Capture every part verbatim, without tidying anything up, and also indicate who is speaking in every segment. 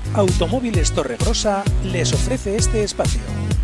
Speaker 1: Automóviles Torregrosa les ofrece este espacio.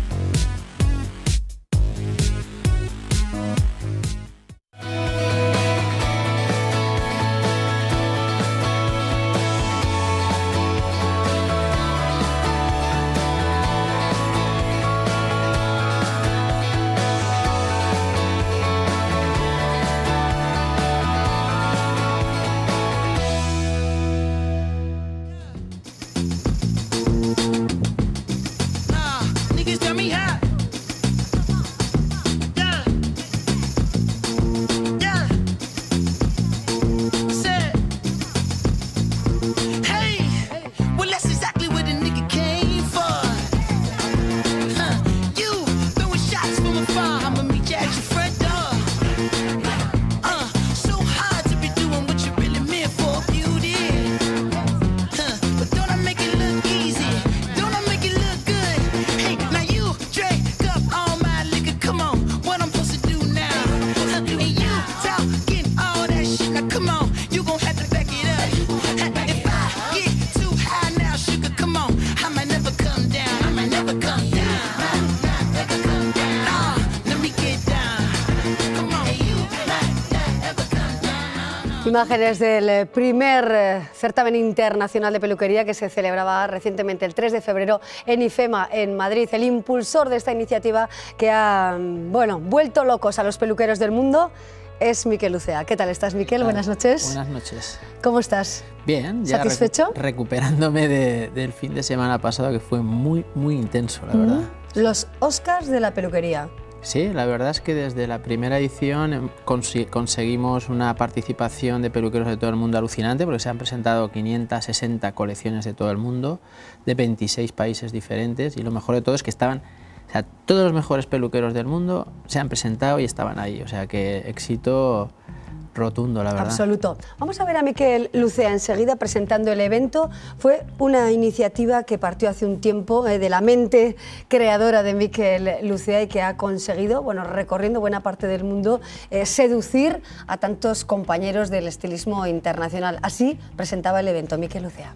Speaker 2: Imágenes del primer certamen internacional de peluquería que se celebraba recientemente el tres de febrero en IFEMA, en Madrid. El impulsor de esta iniciativa que ha, bueno, vuelto locos a los peluqueros del mundo es Miquel Lucea. ¿Qué tal estás, Miquel? Buenas noches.
Speaker 3: Buenas noches.
Speaker 2: ¿Cómo estás?
Speaker 3: Bien. Ya
Speaker 2: ¿Satisfecho?
Speaker 3: Recu recuperándome de, del fin de semana pasado, que fue muy, muy intenso, la verdad.
Speaker 2: Mm, los Oscars de la peluquería.
Speaker 3: Sí, la verdad es que desde la primera edición cons conseguimos una participación de peluqueros de todo el mundo alucinante, porque se han presentado quinientas sesenta colecciones de todo el mundo, de veintiséis países diferentes, y lo mejor de todo es que estaban, o sea, todos los mejores peluqueros del mundo se han presentado y estaban ahí, o sea que éxito rotundo, la verdad.
Speaker 2: Absoluto. Vamos a ver a Miquel Lucea enseguida presentando el evento. Fue una iniciativa que partió hace un tiempo eh, de la mente creadora de Miquel Lucea y que ha conseguido, bueno, recorriendo buena parte del mundo, eh, seducir a tantos compañeros del estilismo internacional. Así presentaba el evento Miquel Lucea.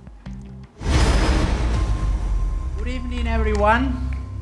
Speaker 4: Good evening, everyone.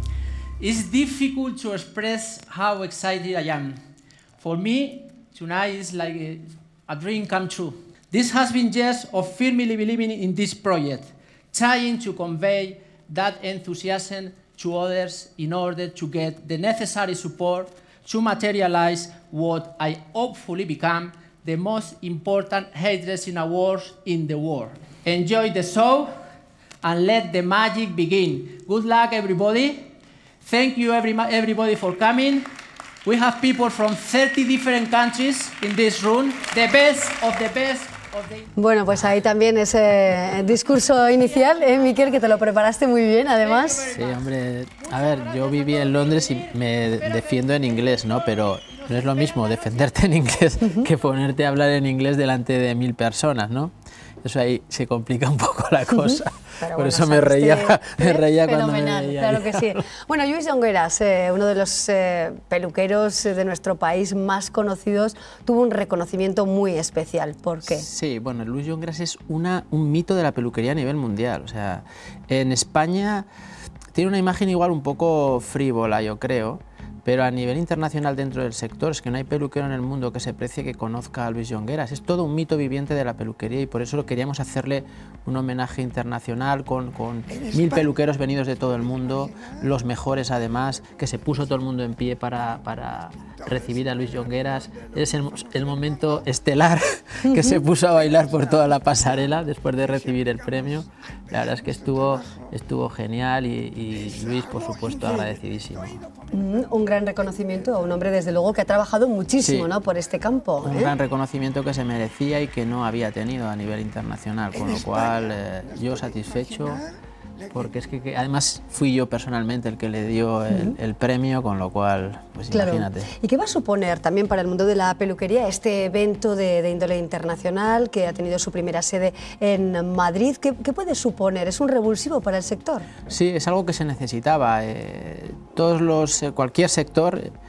Speaker 4: It's difficult to express how excited I am. For me, tonight is like a, a dream come true. This has been years of firmly believing in this project, trying to convey that enthusiasm to others in order to get the necessary support to materialize what I hopefully become the most important hairdressing awards in the world. Enjoy the show and let the magic begin. Good luck, everybody. Thank you, every, everybody, for coming. We have people from thirty different countries in this room, the best of the best of the...
Speaker 2: Bueno, pues ahí también ese discurso inicial, ¿eh, Miquel? Que te lo preparaste muy bien, además.
Speaker 3: Sí, hombre, a ver, yo viví en Londres y me defiendo en inglés, ¿no? Pero no es lo mismo defenderte en inglés que ponerte a hablar en inglés delante de mil personas, ¿no? Eso ahí se complica un poco la cosa. Pero Por bueno, eso me reía, me reía cuando me veía.
Speaker 2: Claro que sí. Bueno, Lluís Llongueras, eh, uno de los eh, peluqueros de nuestro país más conocidos, tuvo un reconocimiento muy especial. ¿Por qué?
Speaker 3: Sí, bueno, Lluís Llongueras es una, un mito de la peluquería a nivel mundial. O sea, en España tiene una imagen igual un poco frívola, yo creo, pero a nivel internacional dentro del sector es que no hay peluquero en el mundo que se precie que conozca a Lluís Llongueras. Es todo un mito viviente de la peluquería y por eso queríamos hacerle un homenaje internacional con, con mil peluqueros venidos de todo el mundo, los mejores además, que se puso todo el mundo en pie para, para recibir a Lluís Llongueras. Es el, el momento estelar que se puso a bailar por toda la pasarela después de recibir el premio. La verdad es que estuvo, estuvo genial y, y Luis, por supuesto, agradecidísimo.
Speaker 2: Mm, un gran reconocimiento a un hombre, desde luego, que ha trabajado muchísimo, sí, ¿no?, por este campo.
Speaker 3: Un
Speaker 2: ¿eh?
Speaker 3: gran reconocimiento que se merecía y que no había tenido a nivel internacional, con lo cual eh, yo satisfecho, porque es que, que además fui yo personalmente el que le dio el, el premio, con lo cual, pues
Speaker 2: claro,
Speaker 3: imagínate.
Speaker 2: ¿Y qué va a suponer también para el mundo de la peluquería este evento de, de índole internacional que ha tenido su primera sede en Madrid? ¿Qué, qué puede suponer? ¿Es un revulsivo para el sector?
Speaker 3: Sí, es algo que se necesitaba. Eh, todos los, eh, cualquier sector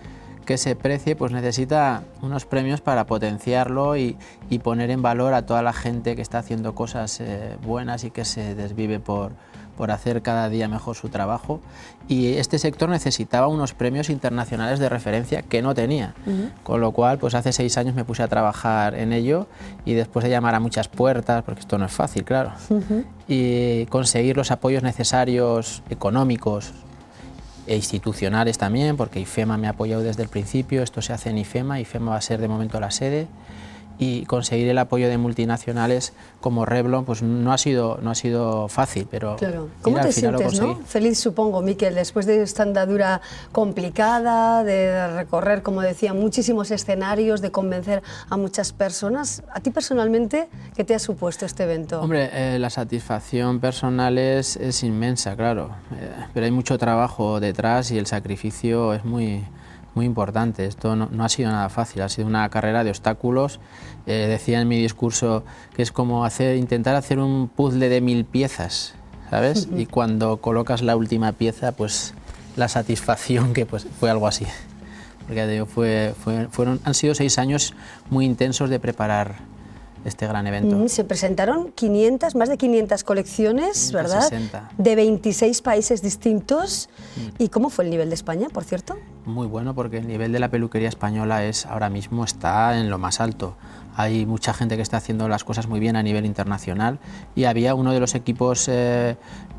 Speaker 3: que se precie, pues necesita unos premios para potenciarlo y, y poner en valor a toda la gente que está haciendo cosas eh, buenas y que se desvive por, por hacer cada día mejor su trabajo. Y este sector necesitaba unos premios internacionales de referencia que no tenía, uh-huh. con lo cual pues hace seis años me puse a trabajar en ello y después de llamar a muchas puertas, porque esto no es fácil, claro, uh-huh. y conseguir los apoyos necesarios económicos e institucionales también, porque IFEMA me ha apoyado desde el principio, esto se hace en IFEMA, IFEMA va a ser de momento la sede, y conseguir el apoyo de multinacionales como Revlon pues no ha sido, no ha sido fácil, pero
Speaker 2: claro. ¿Cómo te sientes, no? Feliz, supongo, Miquel, después de esta andadura complicada, de recorrer, como decía, muchísimos escenarios, de convencer a muchas personas. ¿A ti personalmente qué te ha supuesto este evento?
Speaker 3: Hombre, eh, la satisfacción personal es, es inmensa, claro, eh, pero hay mucho trabajo detrás y el sacrificio es muy... muy importante. Esto no, no ha sido nada fácil, ha sido una carrera de obstáculos. Eh, decía en mi discurso que es como hacer, intentar hacer un puzzle de mil piezas, ¿sabes? Uh-huh. Y cuando colocas la última pieza, pues la satisfacción que pues, fue algo así. Porque digo, fue, fue, fueron, han sido seis años muy intensos de preparar este gran evento.
Speaker 2: Mm, se presentaron quinientas, más de quinientas colecciones, ¿verdad?
Speaker 3: sesenta.
Speaker 2: De veintiséis países distintos. Mm. ¿Y cómo fue el nivel de España, por cierto?
Speaker 3: Muy bueno, porque el nivel de la peluquería española es ahora mismo está en lo más alto. Hay mucha gente que está haciendo las cosas muy bien a nivel internacional y había uno de los equipos eh,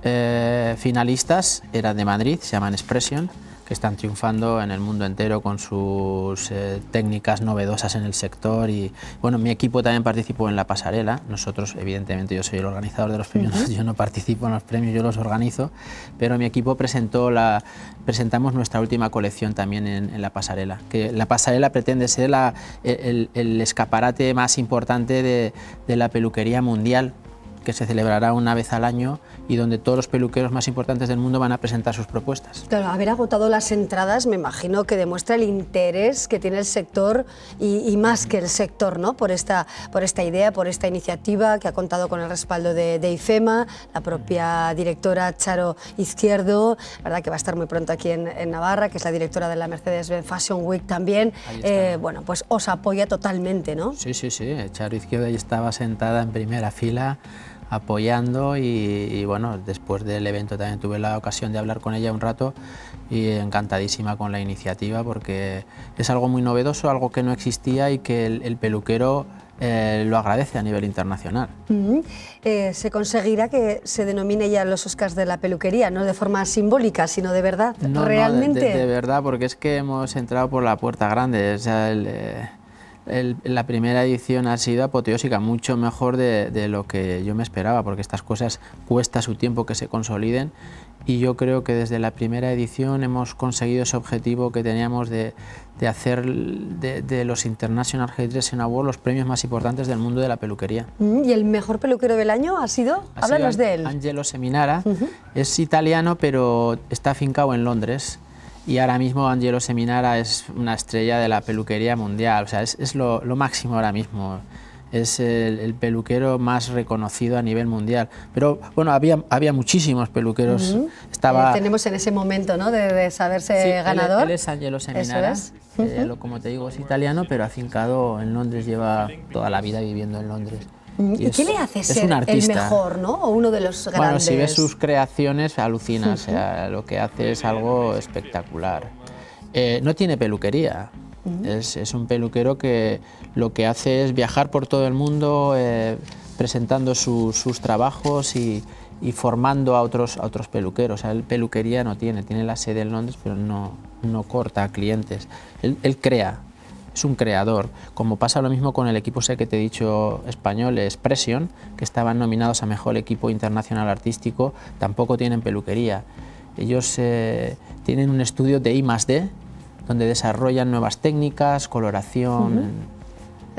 Speaker 3: eh, finalistas, era de Madrid, se llaman Expression, que están triunfando en el mundo entero con sus eh, técnicas novedosas en el sector. Y bueno, mi equipo también participó en la pasarela. Nosotros, evidentemente, yo soy el organizador de los premios, uh-huh. yo no participo en los premios, yo los organizo, pero mi equipo presentó la, presentamos nuestra última colección también en, en la pasarela. Que la pasarela pretende ser la, el, el escaparate más importante de, de la peluquería mundial, que se celebrará una vez al año y donde todos los peluqueros más importantes del mundo van a presentar sus propuestas.
Speaker 2: Claro, haber agotado las entradas me imagino que demuestra el interés que tiene el sector y, y más que el sector, ¿no? Por esta, por esta idea, por esta iniciativa que ha contado con el respaldo de, de IFEMA, la propia directora Charo Izquierdo, verdad que va a estar muy pronto aquí en, en Navarra, que es la directora de la Mercedes-Benz Fashion Week también. Eh, bueno, pues os apoya totalmente, ¿no?
Speaker 3: Sí, sí, sí. Charo Izquierdo ya estaba sentada en primera fila apoyando y, y bueno, después del evento también tuve la ocasión de hablar con ella un rato y encantadísima con la iniciativa porque es algo muy novedoso, algo que no existía y que el, el peluquero eh, lo agradece a nivel internacional.
Speaker 2: Uh-huh. eh, se conseguirá que se denomine ya los Oscars de la peluquería, no de forma simbólica, sino de verdad,
Speaker 3: no,
Speaker 2: realmente.
Speaker 3: No, de, de, de verdad, porque es que hemos entrado por la puerta grande, o sea, el, eh, El, la primera edición ha sido apoteósica, mucho mejor de, de lo que yo me esperaba, porque estas cosas cuesta su tiempo que se consoliden y yo creo que desde la primera edición hemos conseguido ese objetivo que teníamos de, de hacer de, de los International Hairdressing Awards los premios más importantes del mundo de la peluquería.
Speaker 2: ¿Y el mejor peluquero del año ha sido?
Speaker 3: Ha
Speaker 2: Háblanos
Speaker 3: sido
Speaker 2: de él.
Speaker 3: Angelo Seminara, uh-huh. es italiano pero está afincado en Londres. Y ahora mismo Angelo Seminara es una estrella de la peluquería mundial, o sea, es, es lo, lo máximo ahora mismo. Es el, el peluquero más reconocido a nivel mundial. Pero bueno, había, había muchísimos peluqueros.
Speaker 2: Uh-huh.
Speaker 3: Estaba...
Speaker 2: eh, tenemos en ese momento, ¿no?, de, de saberse
Speaker 3: sí,
Speaker 2: ganador.
Speaker 3: Él, él es Angelo Seminara,
Speaker 2: es.
Speaker 3: eh,
Speaker 2: uh-huh.
Speaker 3: lo, como te digo, es italiano, pero afincado en Londres, lleva toda la vida viviendo en Londres.
Speaker 2: ¿Y, ¿Y es, qué le hace ser el mejor, ¿no? O uno de los grandes?
Speaker 3: Bueno, si ves sus creaciones, alucinas. Uh-huh. O sea, lo que hace es algo espectacular. Eh, no tiene peluquería. Uh-huh. es, es un peluquero que lo que hace es viajar por todo el mundo eh, presentando su, sus trabajos y, y formando a otros, a otros peluqueros. O sea, él peluquería no tiene, tiene la sede en Londres, pero no, no corta a clientes. Él, él crea. Es un creador, como pasa lo mismo con el equipo ese que te he dicho español, Expression, que estaban nominados a Mejor Equipo Internacional Artístico, tampoco tienen peluquería. Ellos eh, tienen un estudio de I más D, donde desarrollan nuevas técnicas, coloración...
Speaker 2: Uh-huh.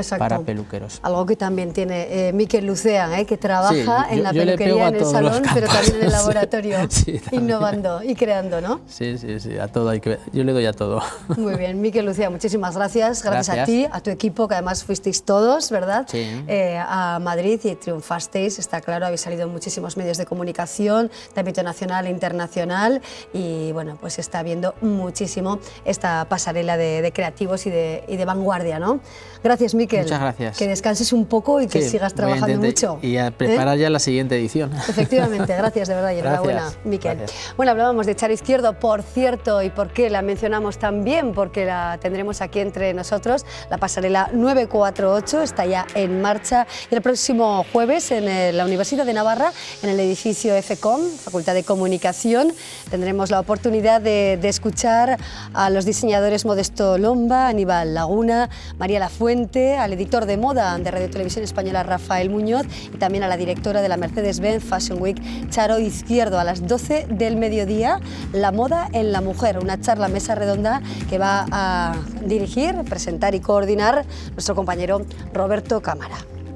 Speaker 3: para peluqueros.
Speaker 2: Algo que también tiene eh, Mikel Lucea, ¿eh? que trabaja
Speaker 3: sí, yo,
Speaker 2: en la
Speaker 3: yo
Speaker 2: peluquería, en el salón, pero también en el laboratorio,
Speaker 3: sí,
Speaker 2: innovando y creando, ¿no?
Speaker 3: Sí, sí, sí, a todo hay que, yo le doy a todo.
Speaker 2: Muy bien, Mikel Lucea, muchísimas gracias. Gracias, gracias a ti, a tu equipo, que además fuisteis todos, ¿verdad?
Speaker 3: Sí.
Speaker 2: Eh, a Madrid y triunfasteis, está claro, habéis salido en muchísimos medios de comunicación, de ámbito nacional e internacional, y bueno, pues está viendo muchísimo esta pasarela de, de creativos y de, y de vanguardia, ¿no? Gracias, Mikel.
Speaker 3: Muchas gracias.
Speaker 2: Que descanses un poco y que
Speaker 3: sí,
Speaker 2: sigas trabajando mucho.
Speaker 3: Y a preparar ¿eh? ya la siguiente edición.
Speaker 2: Efectivamente, gracias de verdad y enhorabuena, Mikel. Bueno, hablábamos de Charo Izquierdo, por cierto, y por qué la mencionamos también, porque la tendremos aquí entre nosotros. La pasarela nueve cuatro ocho está ya en marcha, y el próximo jueves en el, la Universidad de Navarra, en el edificio FECOM, Facultad de Comunicación, tendremos la oportunidad de, de escuchar a los diseñadores Modesto Lomba, Aníbal Laguna, María Lafuente, al editor de moda de Radio Televisión Española, Rafael Muñoz, y también a la directora de la Mercedes-Benz Fashion Week, Charo Izquierdo, a las doce del mediodía, La moda en la mujer, una charla mesa redonda que va a dirigir, presentar y coordinar nuestro compañero Roberto Cámara.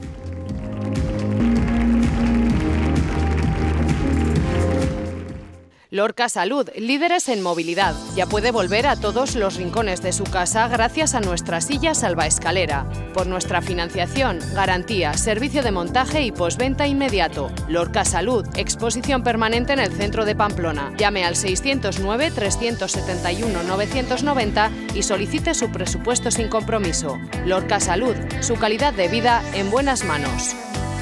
Speaker 5: Lorca Salud, líderes en movilidad. Ya puede volver a todos los rincones de su casa gracias a nuestra silla salvaescalera. Por nuestra financiación, garantía, servicio de montaje y postventa inmediato. Lorca Salud, exposición permanente en el centro de Pamplona. Llame al seiscientos nueve, trescientos setenta y uno, novecientos noventa y solicite su presupuesto sin compromiso. Lorca Salud, su calidad de vida en buenas manos.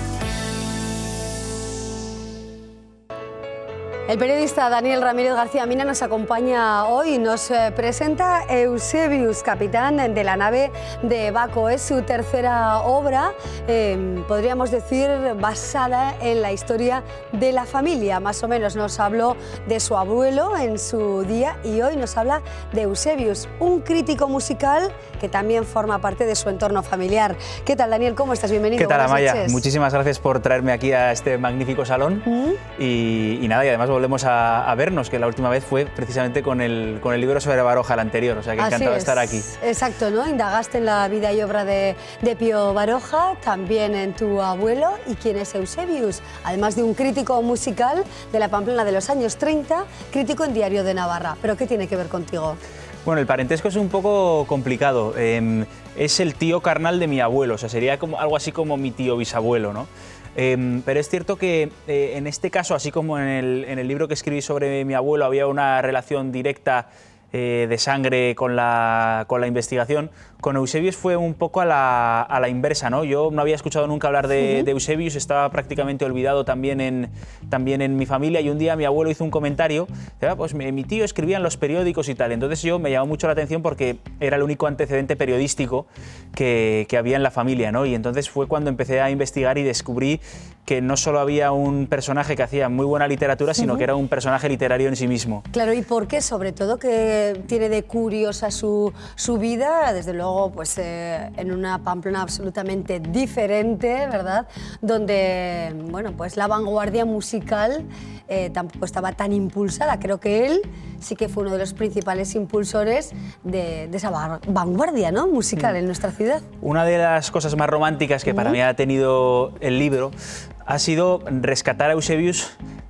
Speaker 2: El periodista Daniel Ramírez García Mina nos acompaña hoy y nos eh, presenta Eusebius, capitán de la nave de Baco. Es su tercera obra, eh, podríamos decir, basada en la historia de la familia. Más o menos nos habló de su abuelo en su día y hoy nos habla de Eusebius, un crítico musical que también forma parte de su entorno familiar. ¿Qué tal, Daniel? ¿Cómo estás? Bienvenido.
Speaker 6: ¿Qué tal,
Speaker 2: Buenas
Speaker 6: Amaya?
Speaker 2: noches.
Speaker 6: Muchísimas gracias por traerme aquí a este magnífico salón. ¿Mm? y, y nada, y además volvemos a, a vernos, que la última vez fue precisamente con el, con el libro sobre Baroja, el anterior, o sea que
Speaker 2: Así
Speaker 6: encantado
Speaker 2: es.
Speaker 6: de estar aquí.
Speaker 2: Exacto, ¿no? Indagaste en la vida y obra de, de Pío Baroja, también en tu abuelo. ¿Y quién es Eusebius? Además de un crítico musical de la Pamplona de los años treinta, crítico en Diario de Navarra. ¿Pero qué tiene que ver contigo?
Speaker 6: Bueno, el parentesco es un poco complicado. Eh, es el tío carnal de mi abuelo, o sea, sería como, algo así como mi tío bisabuelo, ¿no? Eh, pero es cierto que eh, en este caso, así como en el, en el libro que escribí sobre mi abuelo, había una relación directa eh, de sangre con la, con la investigación, con Eusebius fue un poco a la, a la inversa, ¿no? Yo no había escuchado nunca hablar de, uh-huh. de Eusebius, estaba prácticamente olvidado también en, también en mi familia, y un día mi abuelo hizo un comentario, ah, pues mi, mi tío escribía en los periódicos y tal, entonces yo me llamó mucho la atención porque era el único antecedente periodístico que, que había en la familia, ¿no? Y entonces fue cuando empecé a investigar y descubrí que no solo había un personaje que hacía muy buena literatura, sino uh-huh. que era un personaje literario en sí mismo.
Speaker 2: Claro, ¿y por qué? Sobre todo que tiene de curiosa su, su vida, desde luego pues eh, en una Pamplona absolutamente diferente, ¿verdad? Donde, bueno, pues la vanguardia musical eh, tampoco estaba tan impulsada. Creo que él sí que fue uno de los principales impulsores de, de esa vanguardia, ¿no? musical mm. en nuestra ciudad.
Speaker 6: Una de las cosas más románticas que para mí ha tenido el libro ha sido rescatar a Eusebius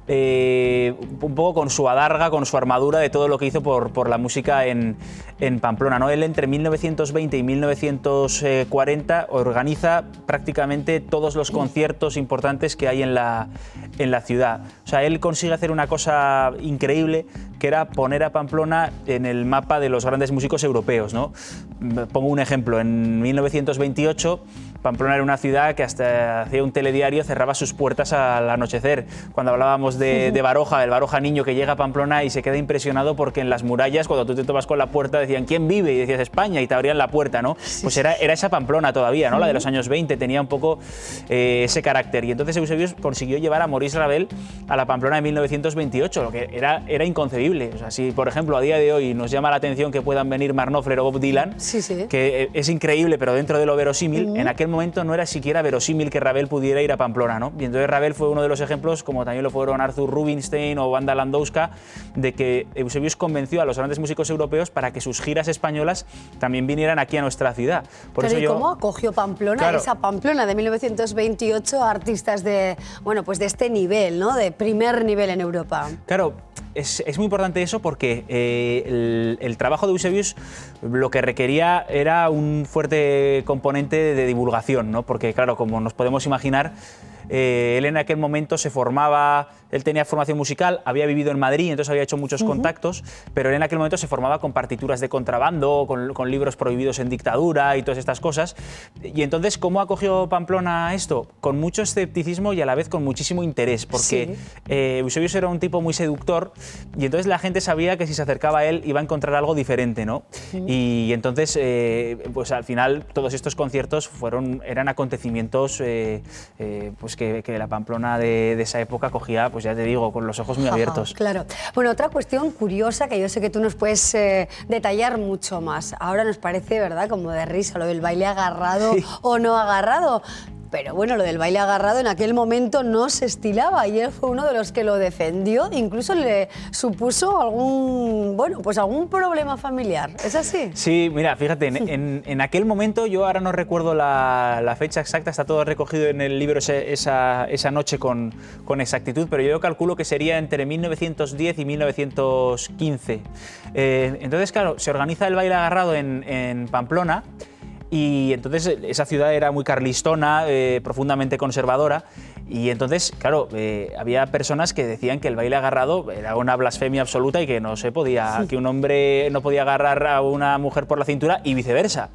Speaker 6: eh, un poco con su adarga, con su armadura de todo lo que hizo por, por la música en, en Pamplona, ¿no? Él entre mil novecientos veinte y mil novecientos cuarenta organiza prácticamente todos los conciertos importantes que hay en la, en la ciudad. O sea, él consigue hacer una cosa increíble, que era poner a Pamplona en el mapa de los grandes músicos europeos, ¿no? Pongo un ejemplo, en mil novecientos veintiocho Pamplona era una ciudad que hasta hacía un telediario cerraba sus puertas al anochecer. Cuando hablábamos de, de Baroja, el Baroja niño que llega a Pamplona y se queda impresionado porque en las murallas, cuando tú te tomas con la puerta, decían ¿quién vive? Y decías España, y te abrían la puerta, ¿no? Pues era, era esa Pamplona todavía, ¿no? La de los años veinte, tenía un poco eh, ese carácter. Y entonces Eusebius consiguió llevar a Maurice Ravel a la Pamplona de mil novecientos veintiocho, lo que era, era inconcebible. O sea, si por ejemplo a día de hoy nos llama la atención que puedan venir Mark Knopfler o Bob Dylan,
Speaker 2: sí, sí.
Speaker 6: que es increíble, pero dentro de lo verosímil, uh-huh. en aquel momento no era siquiera verosímil que Ravel pudiera ir a Pamplona, ¿no? Y entonces Ravel fue uno de los ejemplos, como también lo fueron Arthur Rubinstein o Wanda Landowska, de que Eusebius convenció a los grandes músicos europeos para que sus giras españolas también vinieran aquí a nuestra ciudad. Por
Speaker 2: Pero
Speaker 6: eso
Speaker 2: ¿y
Speaker 6: yo,
Speaker 2: cómo acogió Pamplona,
Speaker 6: claro,
Speaker 2: esa Pamplona de mil novecientos veintiocho, a artistas de, bueno, pues de este nivel, ¿no? De primer nivel en Europa?
Speaker 6: Claro, es, es muy importante eso porque eh, el, el trabajo de Eusebius lo que requería era un fuerte componente de divulgación, ¿no? Porque claro, como nos podemos imaginar, eh, él en aquel momento se formaba, él tenía formación musical, había vivido en Madrid, entonces había hecho muchos uh-huh. contactos, pero él en aquel momento se formaba con partituras de contrabando, con, con libros prohibidos en dictadura y todas estas cosas. Y entonces, ¿cómo acogió Pamplona esto? Con mucho escepticismo y a la vez con muchísimo interés, porque sí. eh, Eusebius era un tipo muy seductor y entonces la gente sabía que si se acercaba a él iba a encontrar algo diferente, ¿no? Uh-huh. Y entonces, eh, pues al final, todos estos conciertos fueron, eran acontecimientos eh, eh, pues que, que la Pamplona de, de esa época cogía, pues ya te digo, con los ojos muy abiertos.
Speaker 2: Ajá, claro. Bueno, otra cuestión curiosa que yo sé que tú nos puedes eh, detallar mucho más. Ahora nos parece, ¿verdad?, como de risa lo del baile agarrado sí. o no agarrado. Pero bueno, lo del baile agarrado en aquel momento no se estilaba y él fue uno de los que lo defendió, incluso le supuso algún, bueno, pues algún problema familiar. ¿Es así?
Speaker 6: Sí, mira, fíjate, en, en, en aquel momento, yo ahora no recuerdo la, la fecha exacta, está todo recogido en el libro ese, esa, esa noche con, con exactitud, pero yo calculo que sería entre mil novecientos diez y mil novecientos quince. Eh, entonces, claro, se organiza el baile agarrado en, en Pamplona. Y entonces esa ciudad era muy carlistona, eh, profundamente conservadora, y entonces, claro, eh, había personas que decían que el baile agarrado era una blasfemia absoluta y que no se podía, sí. que un hombre no podía agarrar a una mujer por la cintura y viceversa.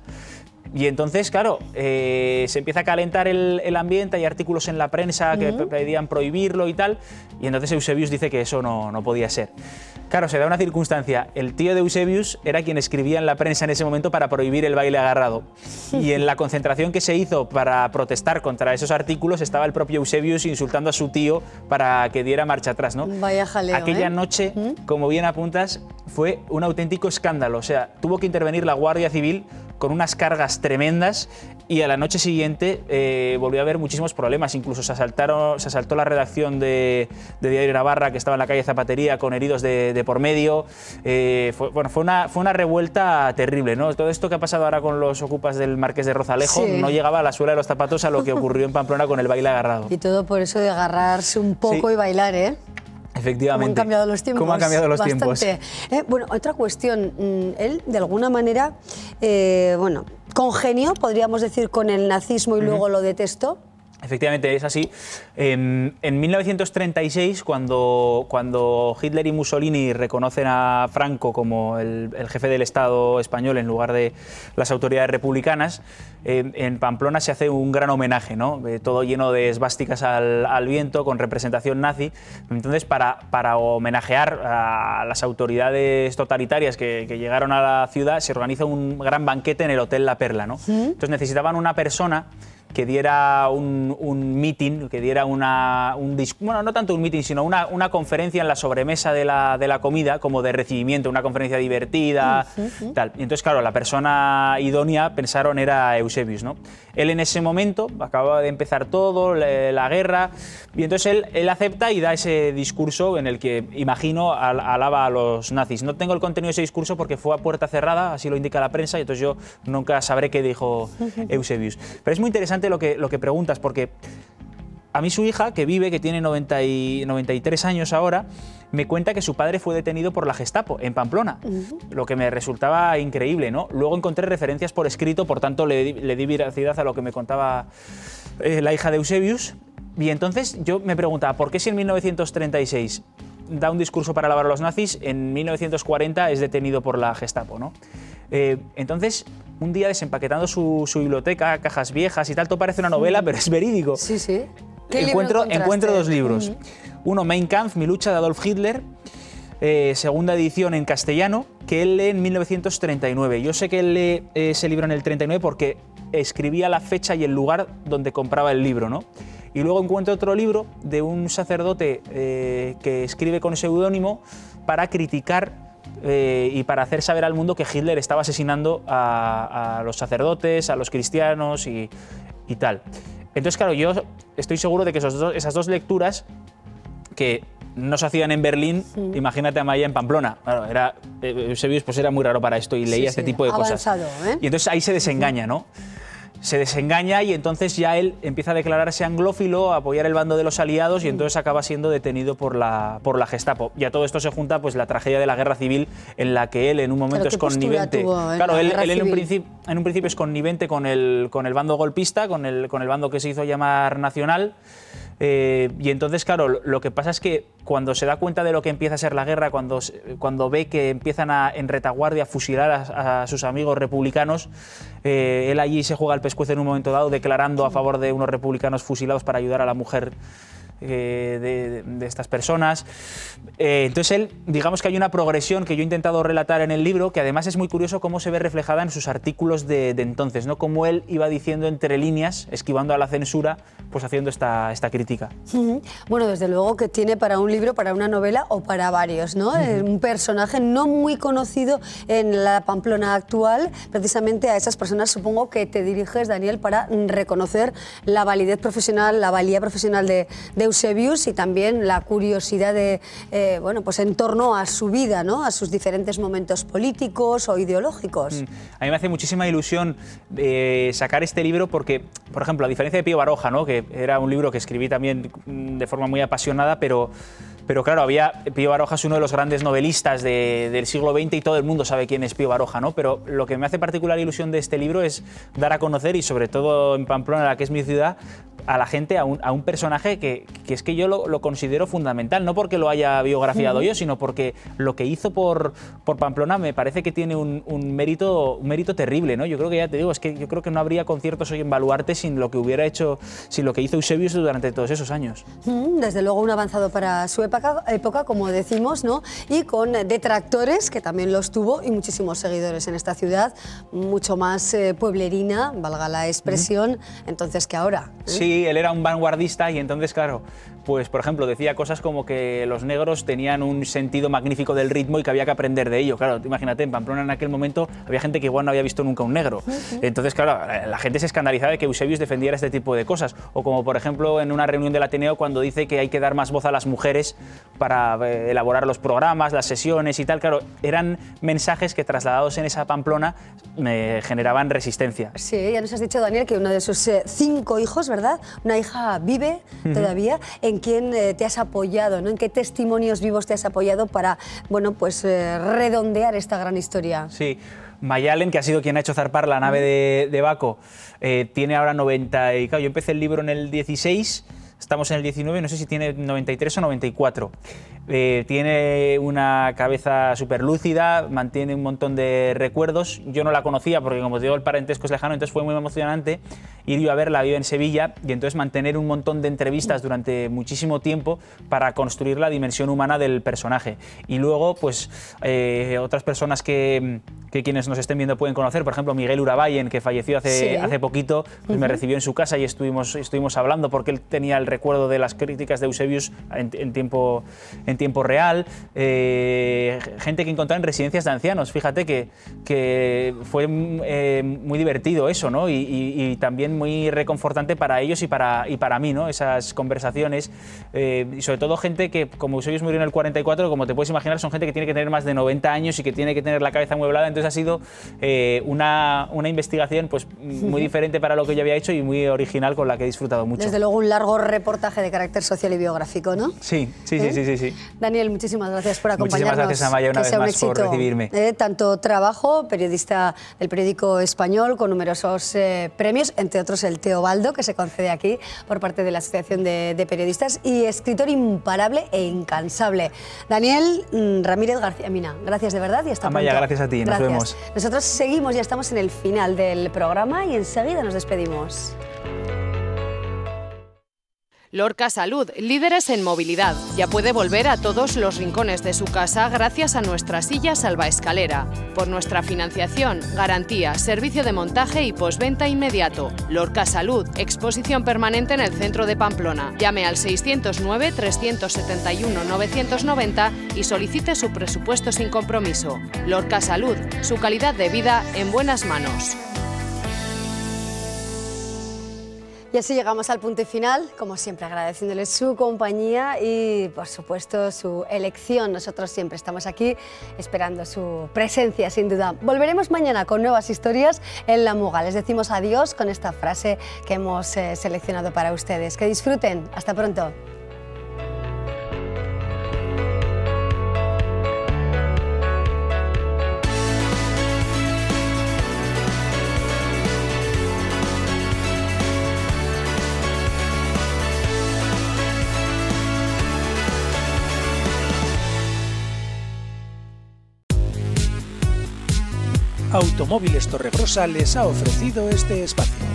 Speaker 6: Y entonces, claro, eh, se empieza a calentar el, el ambiente, hay artículos en la prensa que uh-huh. pedían prohibirlo y tal, y entonces Eusebius dice que eso no, no podía ser. Claro, se da una circunstancia, el tío de Eusebius era quien escribía en la prensa en ese momento para prohibir el baile agarrado, y en la concentración que se hizo para protestar contra esos artículos estaba el propio Eusebius insultando a su tío para que diera marcha atrás, ¿no?
Speaker 2: Vaya jaleo,
Speaker 6: Aquella
Speaker 2: ¿eh?
Speaker 6: noche,
Speaker 2: ¿Mm?
Speaker 6: como bien apuntas, fue un auténtico escándalo, o sea, tuvo que intervenir la Guardia Civil con unas cargas tremendas y a la noche siguiente eh, volvió a haber muchísimos problemas, incluso se, asaltaron, se asaltó la redacción de, de Diario Navarra, que estaba en la calle Zapatería, con heridos de, de por medio. Eh, fue, bueno, fue una, fue una revuelta terrible, ¿no? Todo esto que ha pasado ahora con los ocupas del Marqués de Rozalejo sí. no llegaba a la suela de los zapatos a lo que ocurrió en Pamplona con el baile agarrado.
Speaker 2: Y todo por eso de agarrarse un poco sí. y bailar, ¿eh?
Speaker 6: Efectivamente.
Speaker 2: ¿Cómo han cambiado los tiempos?
Speaker 6: ¿Cómo han cambiado los
Speaker 2: Bastante.
Speaker 6: tiempos?
Speaker 2: Eh, bueno, otra cuestión. Él, de alguna manera, eh, bueno, congenió, podríamos decir, con el nazismo y uh-huh. luego lo detestó.
Speaker 6: Efectivamente, es así. En, en mil novecientos treinta y seis, cuando, cuando Hitler y Mussolini reconocen a Franco como el, el jefe del Estado español en lugar de las autoridades republicanas, eh, en Pamplona se hace un gran homenaje, ¿no? Eh, todo lleno de esvásticas al, al viento, con representación nazi. Entonces, para, para homenajear a las autoridades totalitarias que, que llegaron a la ciudad, se organiza un gran banquete en el Hotel La Perla, ¿no? ¿Sí? Entonces necesitaban una persona que diera un, un meeting, que diera una, un bueno, no tanto un meeting, sino una, una conferencia en la sobremesa de la, de la comida, como de recibimiento, una conferencia divertida, sí, sí. tal. Y entonces, claro, la persona idónea, pensaron, era Eusebius, ¿no? Él en ese momento, acababa de empezar todo, la, la guerra, y entonces él, él acepta y da ese discurso en el que, imagino, al, alaba a los nazis. No tengo el contenido de ese discurso porque fue a puerta cerrada, así lo indica la prensa, y entonces yo nunca sabré qué dijo Eusebius. Pero es muy interesante Lo que, lo que preguntas, porque a mí su hija, que vive, que tiene noventa y, noventa y tres años ahora, me cuenta que su padre fue detenido por la Gestapo en Pamplona, uh-huh. lo que me resultaba increíble, ¿no? Luego encontré referencias por escrito, por tanto le, le di veracidad a lo que me contaba eh, la hija de Eusebius, y entonces yo me preguntaba, ¿por qué si en mil novecientos treinta y seis da un discurso para alabar a los nazis, en mil novecientos cuarenta es detenido por la Gestapo, ¿no? Eh, entonces, un día desempaquetando su, su biblioteca, cajas viejas y tal, todo parece una novela, pero es verídico.
Speaker 2: Sí, sí. ¿Qué
Speaker 6: encuentro,
Speaker 2: libro
Speaker 6: encuentro dos libros.
Speaker 2: Uh-huh.
Speaker 6: Uno, Mein Kampf, Mi lucha, de Adolf Hitler, eh, segunda edición en castellano, que él lee en mil novecientos treinta y nueve. Yo sé que él lee ese libro en el treinta y nueve porque escribía la fecha y el lugar donde compraba el libro, ¿no? Y luego encuentro otro libro de un sacerdote eh, que escribe con seudónimo para criticar Eh, y para hacer saber al mundo que Hitler estaba asesinando a, a los sacerdotes, a los cristianos, y y tal. Entonces, claro, yo estoy seguro de que esos dos, esas dos lecturas que no se hacían en Berlín, sí. Imagínate a Amaya en Pamplona. Claro, era, Eusebius pues era muy raro para esto y leía sí, este sí. tipo de
Speaker 2: Avanzado,
Speaker 6: cosas.
Speaker 2: ¿eh?
Speaker 6: Y entonces ahí se desengaña, ¿no? Se desengaña y entonces ya él empieza a declararse anglófilo, a apoyar el bando de los aliados y entonces acaba siendo detenido por la, por la Gestapo. Y a todo esto se junta pues la tragedia de la guerra civil en la que él en un momento es connivente. Claro, él, él en, un principio, en un principio es connivente con el, con el bando golpista, con el, con el bando que se hizo llamar nacional. Eh, y entonces, claro, lo que pasa es que cuando se da cuenta de lo que empieza a ser la guerra, cuando, cuando ve que empiezan a, en retaguardia a fusilar a, a sus amigos republicanos, eh, él allí se juega el pescuezo en un momento dado, declarando a favor de unos republicanos fusilados para ayudar a la mujer eh, de, de estas personas. Eh, entonces él, digamos que hay una progresión que yo he intentado relatar en el libro, que además es muy curioso cómo se ve reflejada en sus artículos de, de entonces, ¿no? Cómo él iba diciendo entre líneas, esquivando a la censura, pues haciendo esta, esta crítica.
Speaker 2: Uh-huh. Bueno, desde luego que tiene para un libro, para una novela o para varios, ¿no? Uh-huh. Es un personaje no muy conocido en la Pamplona actual. Precisamente a esas personas supongo que te diriges, Daniel, para reconocer la validez profesional, la valía profesional de, de Eusebius y también la curiosidad de, eh, bueno, pues en torno a su vida, ¿no? A sus diferentes momentos políticos o ideológicos.
Speaker 6: A mí me hace muchísima ilusión eh, sacar este libro porque, por ejemplo, a diferencia de Pío Baroja, ¿no? Que era un libro que escribí también de forma muy apasionada, pero... Pero claro, había, Pío Baroja es uno de los grandes novelistas de, del siglo veinte y todo el mundo sabe quién es Pío Baroja, ¿no? Pero lo que me hace particular ilusión de este libro es dar a conocer, y sobre todo en Pamplona, la que es mi ciudad, a la gente, a un, a un personaje que, que es que yo lo, lo considero fundamental, no porque lo haya biografiado uh-huh. yo, sino porque lo que hizo por, por Pamplona me parece que tiene un, un, mérito, un mérito terrible, ¿no? Yo creo que, ya te digo, es que yo creo que no habría conciertos hoy en Baluarte sin lo que hubiera hecho, sin lo que hizo Eusebius durante todos esos años.
Speaker 2: Uh-huh. Desde luego un avanzado para su época. época, como decimos, ¿no? Y con detractores, que también los tuvo, y muchísimos seguidores en esta ciudad, mucho más eh, pueblerina, valga la expresión, uh-huh. entonces que ahora. ¿eh?
Speaker 6: Sí, él era un vanguardista y entonces, claro, pues por ejemplo decía cosas como que los negros tenían un sentido magnífico del ritmo y que había que aprender de ello. Claro, imagínate, en Pamplona en aquel momento había gente que igual no había visto nunca un negro. Uh-huh. Entonces, claro, la gente se escandalizaba de que Eusebius defendiera este tipo de cosas. O como, por ejemplo, en una reunión del Ateneo cuando dice que hay que dar más voz a las mujeres para eh, elaborar los programas, las sesiones y tal. Claro, eran mensajes que trasladados en esa Pamplona me generaban resistencia.
Speaker 2: Sí, ya nos has dicho, Daniel, que uno de sus eh, cinco hijos, ¿verdad? Una hija vive uh-huh. todavía. ¿En quién eh, te has apoyado, ¿no? ¿En qué testimonios vivos te has apoyado para, bueno, pues eh, redondear esta gran historia?
Speaker 6: Sí. Mayalen, que ha sido quien ha hecho zarpar la nave de, de Baco, eh, tiene ahora noventa y... Claro, yo empecé el libro en el dieciséis, estamos en el diecinueve, no sé si tiene noventa y tres o noventa y cuatro. Eh, tiene una cabeza súper lúcida, mantiene un montón de recuerdos. Yo no la conocía porque, como te digo, el parentesco es lejano, entonces fue muy emocionante ir yo a verla, vive en Sevilla, y entonces mantener un montón de entrevistas durante muchísimo tiempo para construir la dimensión humana del personaje. Y luego, pues, eh, otras personas que, que quienes nos estén viendo pueden conocer, por ejemplo, Miguel Urabayen, que falleció hace, sí. hace poquito, pues uh-huh. me recibió en su casa y estuvimos, estuvimos hablando porque él tenía el recuerdo de las críticas de Eusebius en, en tiempo... En tiempo real, eh, gente que encontraba en residencias de ancianos. Fíjate que, que fue eh, muy divertido eso, ¿no? Y, y, y también muy reconfortante para ellos y para, y para mí, ¿no? Esas conversaciones, eh, y sobre todo gente que, como Eusebius murió en el cuarenta y cuatro, como te puedes imaginar, son gente que tiene que tener más de noventa años y que tiene que tener la cabeza amueblada. Entonces ha sido eh, una, una investigación pues, muy diferente para lo que yo había hecho y muy original, con la que he disfrutado mucho.
Speaker 2: Desde luego un largo reportaje de carácter social y biográfico, ¿no?
Speaker 6: Sí, sí, ¿Eh? sí, sí, sí, sí.
Speaker 2: Daniel, muchísimas gracias por acompañarnos.
Speaker 6: Muchísimas gracias, Amaya, una
Speaker 2: que
Speaker 6: vez
Speaker 2: sea un
Speaker 6: más
Speaker 2: éxito,
Speaker 6: por recibirme.
Speaker 2: Eh, tanto trabajo, periodista del periódico español, con numerosos eh, premios, entre otros el Teobaldo, que se concede aquí por parte de la Asociación de, de Periodistas, y escritor imparable e incansable. Daniel mm, Ramírez García Mina, gracias de verdad y hasta
Speaker 6: Amaya,
Speaker 2: pronto.
Speaker 6: gracias a ti,
Speaker 2: gracias.
Speaker 6: Nos vemos.
Speaker 2: Nosotros seguimos, ya estamos en el final del programa y enseguida nos despedimos.
Speaker 5: Lorca Salud, líderes en movilidad. Ya puede volver a todos los rincones de su casa gracias a nuestra silla salvaescalera. Por nuestra financiación, garantía, servicio de montaje y postventa inmediato. Lorca Salud, exposición permanente en el centro de Pamplona. Llame al seiscientos nueve, trescientos setenta y uno, novecientos noventa y solicite su presupuesto sin compromiso. Lorca Salud, su calidad de vida en buenas manos.
Speaker 2: Y así llegamos al punto y final, como siempre agradeciéndoles su compañía y por supuesto su elección. Nosotros siempre estamos aquí esperando su presencia, sin duda. Volveremos mañana con nuevas historias en La Muga. Les decimos adiós con esta frase que hemos eh, seleccionado para ustedes. Que disfruten. Hasta pronto.
Speaker 1: Automóviles Torregrosa les ha ofrecido este espacio.